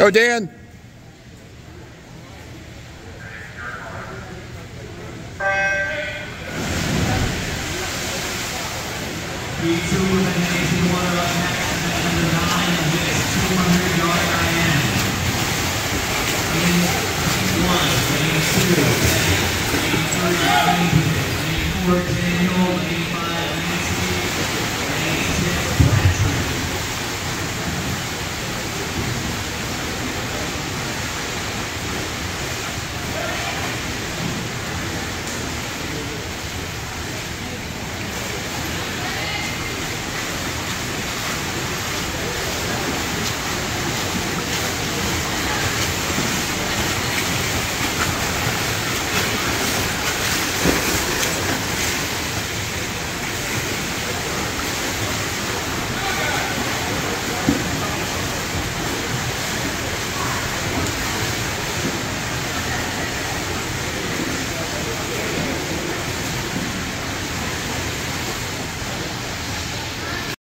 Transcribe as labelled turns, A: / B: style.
A: Go, Dan.
B: P2 with an 18-1 up next, number 9 of this 200-yard Diane. Lane 1, Lane 2, Lane 3, Lane 4, Daniel, Lane